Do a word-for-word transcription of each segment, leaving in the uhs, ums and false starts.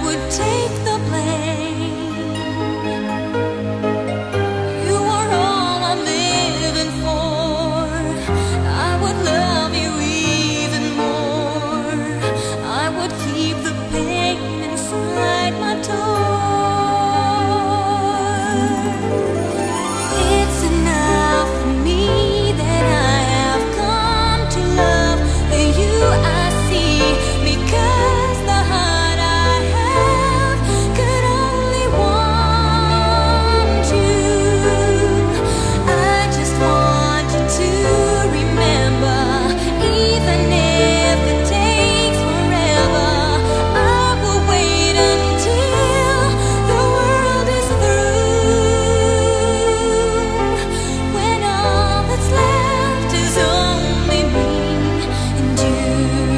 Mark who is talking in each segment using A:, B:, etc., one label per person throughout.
A: would take the blame. You are all I'm living for. I would love you even more. I would keep the pain inside my door. It's enough for me that I have come to love you. I see, because the heart I have could only want you. I just want you to remember, even if it takes forever, I will wait until the world is through, when all that's left is only me and you.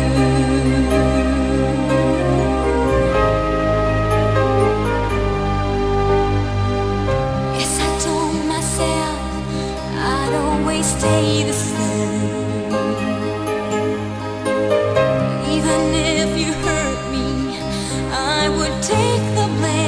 A: Yes, I told myself I'd always stay the same. Even if you hurt me, I would take the blame.